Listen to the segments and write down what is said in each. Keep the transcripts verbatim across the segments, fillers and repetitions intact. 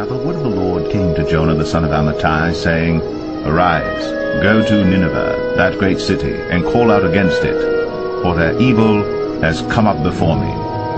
Now the word of the Lord came to Jonah the son of Amittai, saying, Arise, go to Nineveh, that great city, and call out against it, for their evil has come up before me.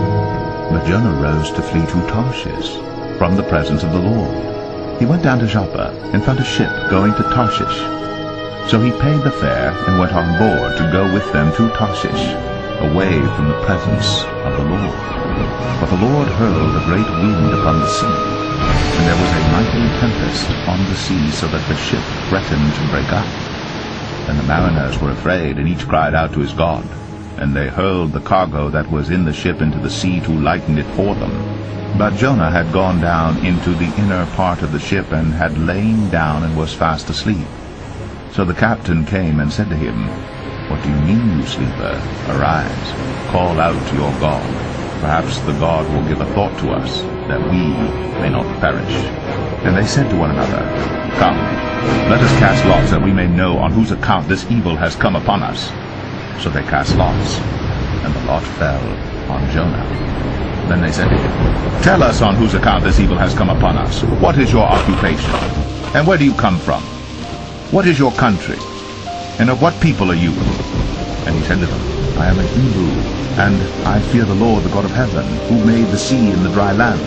But Jonah rose to flee to Tarshish, from the presence of the Lord. He went down to Joppa, and found a ship going to Tarshish. So he paid the fare, and went on board to go with them to Tarshish, away from the presence of the Lord. But the Lord hurled a great wind upon the sea, and there was a mighty tempest on the sea, so that the ship threatened to break up. And the mariners were afraid, and each cried out to his God. And they hurled the cargo that was in the ship into the sea to lighten it for them. But Jonah had gone down into the inner part of the ship, and had lain down and was fast asleep. So the captain came and said to him, What do you mean, you sleeper? Arise, call out to your God. Perhaps the God will give a thought to us, that we may not perish. And they said to one another, Come, let us cast lots, that we may know on whose account this evil has come upon us. So they cast lots, and the lot fell on Jonah. Then they said to him, Tell us on whose account this evil has come upon us. What is your occupation? And where do you come from? What is your country? And of what people are you? And he said to them, I am a Hebrew, and I fear the Lord, the God of heaven, who made the sea and the dry land.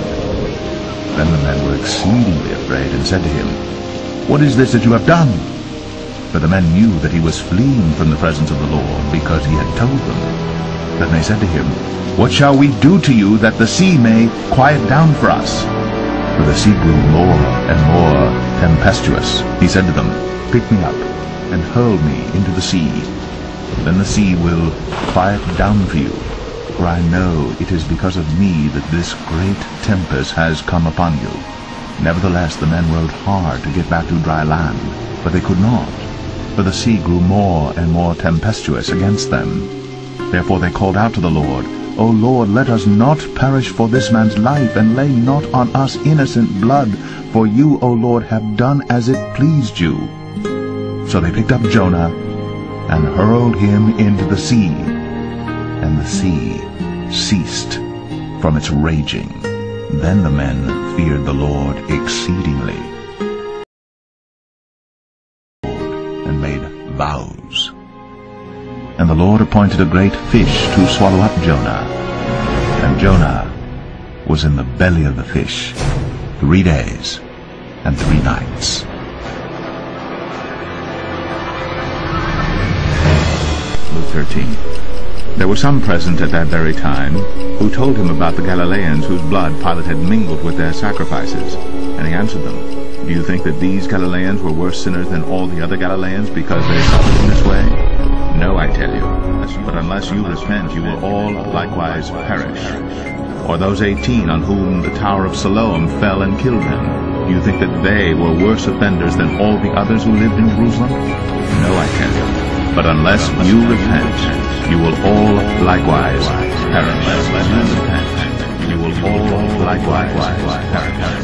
Then the men were exceedingly afraid, and said to him, What is this that you have done? For the men knew that he was fleeing from the presence of the Lord, because he had told them. Then they said to him, What shall we do to you, that the sea may quiet down for us? For the sea grew more and more tempestuous. He said to them, Pick me up, and hurl me into the sea. Then the sea will quiet down for you, for I know it is because of me that this great tempest has come upon you. Nevertheless the men rowed hard to get back to dry land, but they could not, for the sea grew more and more tempestuous against them. Therefore they called out to the Lord, O Lord, let us not perish for this man's life, and lay not on us innocent blood, for you, O Lord, have done as it pleased you. So they picked up Jonah, and hurled him into the sea, and the sea ceased from its raging. Then the men feared the Lord exceedingly, and made vows. And the Lord appointed a great fish to swallow up Jonah. And Jonah was in the belly of the fish three days and three nights. Luke thirteen. There were some present at that very time who told him about the Galileans whose blood Pilate had mingled with their sacrifices. And he answered them, Do you think that these Galileans were worse sinners than all the other Galileans because they suffered in this way? No, I tell you, but unless you repent, you will all likewise perish. Or those eighteen on whom the Tower of Siloam fell and killed them, do you think that they were worse offenders than all the others who lived in Jerusalem? No, I tell you. But unless you repent, you will all likewise perish. Unless you repent, you will all likewise perish.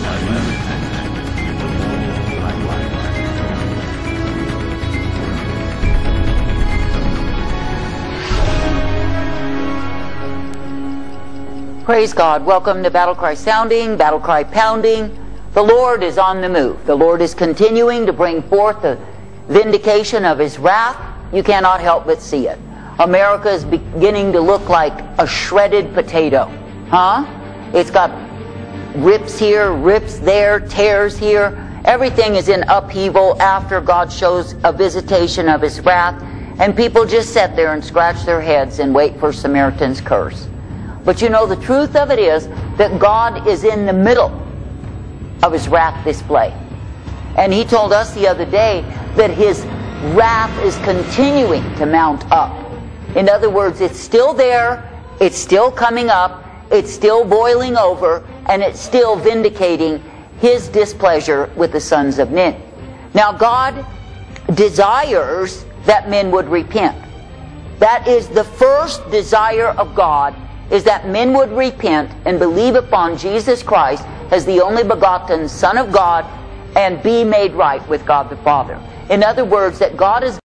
Praise God. Welcome to Battle Cry Sounding, Battle Cry Pounding. The Lord is on the move. The Lord is continuing to bring forth the vindication of His wrath. You cannot help but see it. America is beginning to look like a shredded potato. Huh? It's got rips here, rips there, tears here. Everything is in upheaval after God shows a visitation of His wrath. And people just sit there and scratch their heads and wait for Samaritan's curse. But you know, the truth of it is that God is in the middle of His wrath display. And He told us the other day that His wrath is continuing to mount up. In other words, it's still there, it's still coming up, it's still boiling over, and it's still vindicating His displeasure with the sons of men. Now, God desires that men would repent. That is the first desire of God, is that men would repent and believe upon Jesus Christ as the only begotten Son of God and be made right with God the Father. In other words, that God is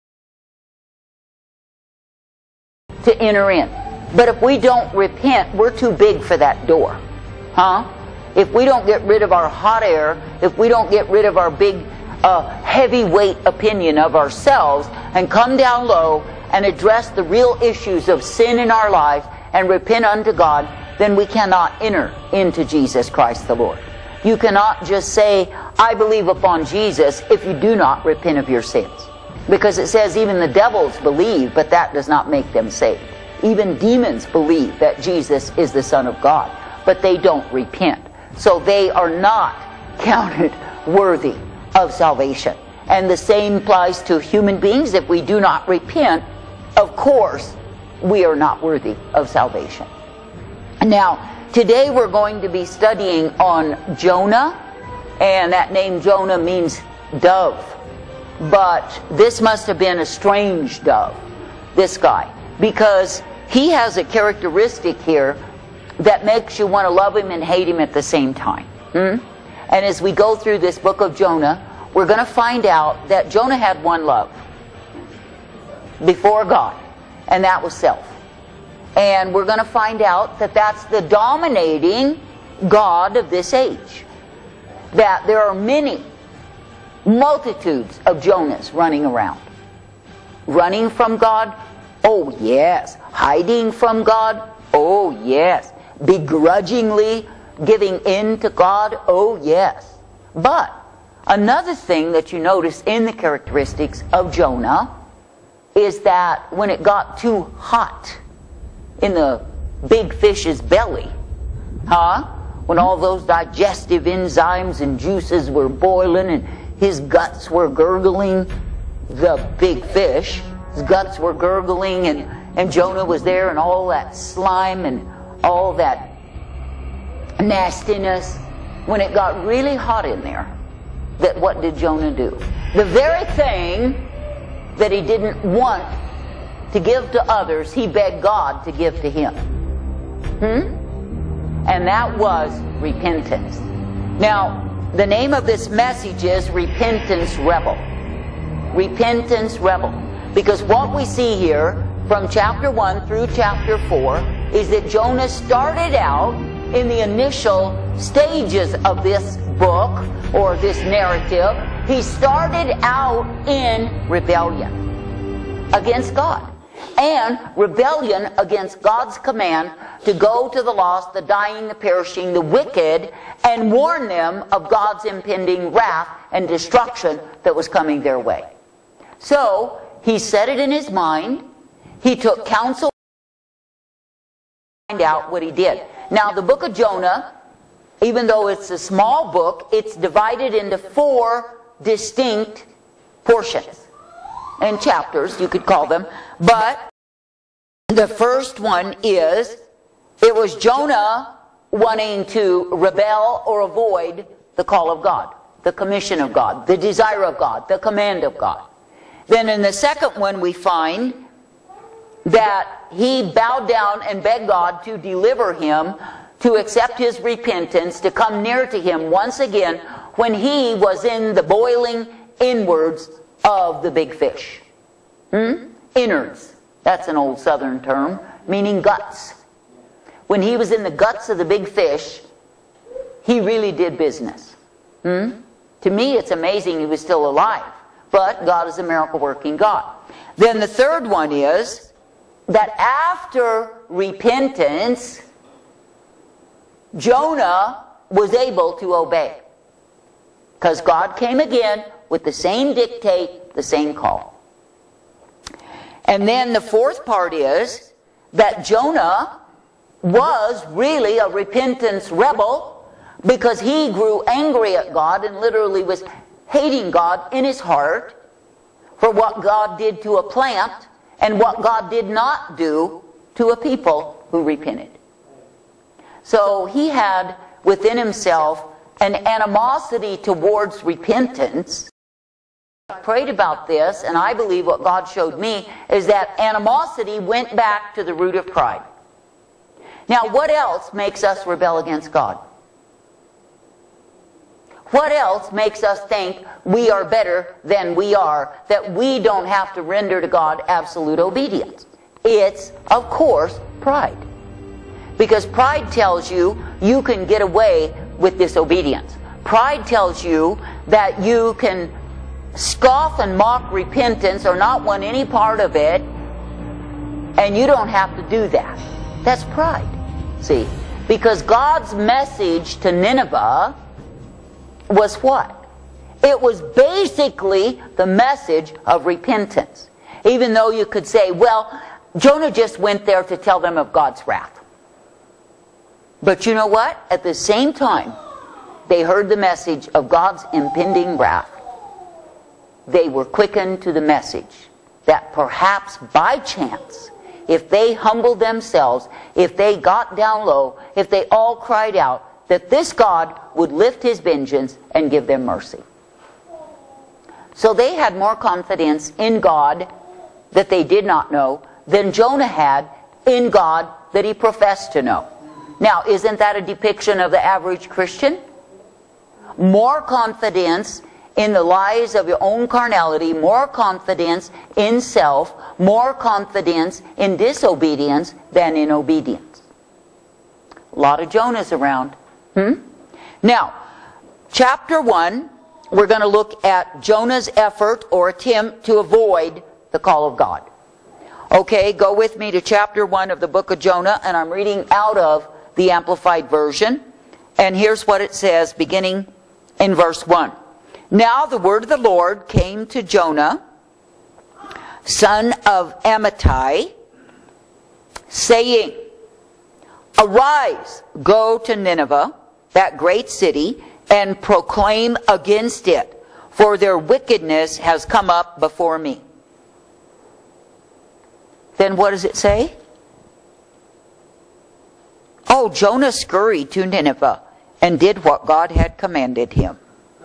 to enter in. But if we don't repent, we're too big for that door. Huh? if we don't get rid of our hot air, if we don't get rid of our big uh, heavyweight opinion of ourselves and come down low and address the real issues of sin in our lives and repent unto God, then we cannot enter into Jesus Christ the Lord. You cannot just say, I believe upon Jesus, if you do not repent of your sins. Because it says even the devils believe, but that does not make them saved. Even demons believe that Jesus is the Son of God, but they don't repent. So they are not counted worthy of salvation. And the same applies to human beings. If we do not repent, of course, we are not worthy of salvation. Now, today we're going to be studying on Jonah, and that name Jonah means dove. But this must have been a strange dove, this guy, because he has a characteristic here that makes you want to love him and hate him at the same time. Hmm? And as we go through this book of Jonah, we're going to find out that Jonah had one love before God, and that was self. And we're going to find out that that's the dominating god of this age. That there are many, multitudes of Jonahs running around. Running from God? Oh yes. Hiding from God? Oh yes. Begrudgingly giving in to God? Oh yes. But another thing that you notice in the characteristics of Jonah is that when it got too hot in the big fish's belly, huh? When all those digestive enzymes and juices were boiling and his guts were gurgling, the big fish, his guts were gurgling, and, and Jonah was there, and all that slime and all that nastiness. When it got really hot in there, that what did Jonah do? The very thing that he didn't want to give to others, he begged God to give to him. Hmm? And that was repentance. Now, the name of this message is Repentance Rebel. Repentance Rebel. Because what we see here from chapter one through chapter four is that Jonah started out in the initial stages of this book or this narrative. He started out in rebellion against God. And rebellion against God's command to go to the lost, the dying, the perishing, the wicked, and warn them of God's impending wrath and destruction that was coming their way. So, he set it in his mind. He took counsel to find out what he did. Now, the book of Jonah, even though it's a small book, it's divided into four distinct portions. And chapters, you could call them. But the first one is, it was Jonah wanting to rebel or avoid the call of God, the commission of God, the desire of God, the command of God. Then in the second one we find that he bowed down and begged God to deliver him, to accept his repentance, to come near to him once again when he was in the boiling inwards of the big fish. Hmm? Innards. That's an old southern term, meaning guts. When he was in the guts of the big fish, he really did business. Hmm? To me, it's amazing he was still alive. But God is a miracle-working God. Then the third one is that after repentance, Jonah was able to obey. Because God came again with the same dictate, the same call. And then the fourth part is that Jonah was really a repentance rebel because he grew angry at God and literally was hating God in his heart for what God did to a plant and what God did not do to a people who repented. So he had within himself an animosity towards repentance. I prayed about this, and I believe what God showed me is that animosity went back to the root of pride. Now, what else makes us rebel against God? What else makes us think we are better than we are, that we don't have to render to God absolute obedience? It's, of course, pride. Because pride tells you you can get away with disobedience. Pride tells you that you can scoff and mock repentance or not want any part of it, and you don't have to do that. That's pride. See? Because God's message to Nineveh was what? It was basically the message of repentance. Even though you could say, well, Jonah just went there to tell them of God's wrath. But you know what? At the same time, they heard the message of God's impending wrath. They were quickened to the message that perhaps by chance, if they humbled themselves, if they got down low, if they all cried out, that this God would lift His vengeance and give them mercy. So they had more confidence in God that they did not know than Jonah had in God that he professed to know. Now, isn't that a depiction of the average Christian? More confidence in the lies of your own carnality, more confidence in self, more confidence in disobedience than in obedience. A lot of Jonahs around. Hmm? Now, chapter one, we're going to look at Jonah's effort or attempt to avoid the call of God. Okay, go with me to chapter one of the book of Jonah, and I'm reading out of the Amplified Version. And here's what it says, beginning in verse one. Now the word of the Lord came to Jonah, son of Amittai, saying, Arise, go to Nineveh, that great city, and proclaim against it, for their wickedness has come up before me. Then what does it say? Oh, Jonah scurried to Nineveh and did what God had commanded him.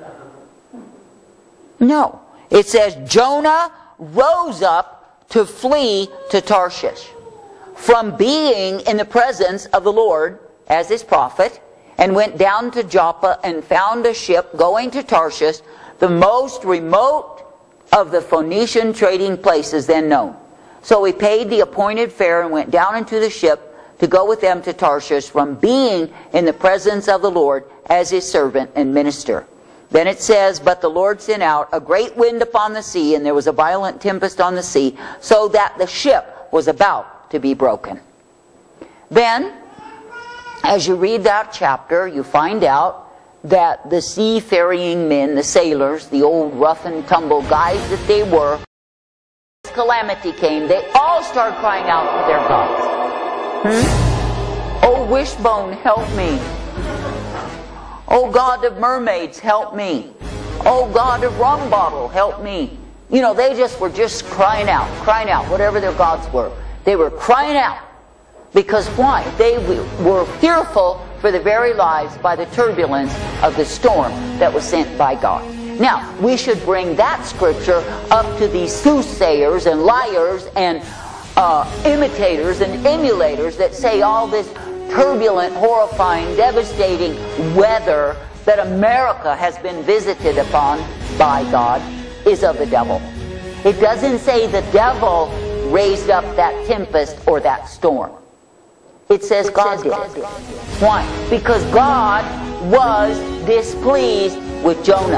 No. It says Jonah rose up to flee to Tarshish from being in the presence of the Lord as His prophet, and went down to Joppa and found a ship going to Tarshish, the most remote of the Phoenician trading places then known. So he paid the appointed fare and went down into the ship to go with them to Tarshish from being in the presence of the Lord as His servant and minister. Then it says, But the Lord sent out a great wind upon the sea, and there was a violent tempest on the sea, so that the ship was about to be broken. Then, as you read that chapter, you find out that the seafaring men, the sailors, the old rough and tumble guys that they were, as calamity came, they all started crying out to their gods. Hmm? Oh, Wishbone, help me. Oh, God of mermaids, help me. Oh, God of rum bottle, help me. You know, they just were just crying out, crying out, whatever their gods were. They were crying out. Because why? They were fearful for their very lives by the turbulence of the storm that was sent by God. Now, we should bring that scripture up to these soothsayers and liars and uh, imitators and emulators that say all this turbulent, horrifying, devastating weather that America has been visited upon by God is of the devil. It doesn't say the devil raised up that tempest or that storm. It says God did it. Why? Because God was displeased with Jonah.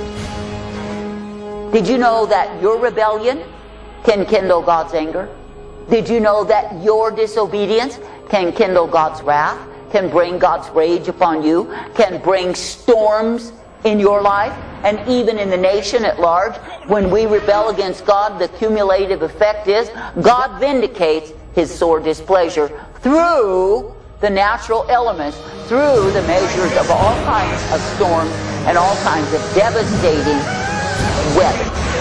Did you know that your rebellion can kindle God's anger? Did you know that your disobedience can kindle God's wrath, can bring God's rage upon you, can bring storms in your life, and even in the nation at large? When we rebel against God, the cumulative effect is God vindicates His sore displeasure through the natural elements, through the measures of all kinds of storms and all kinds of devastating weather.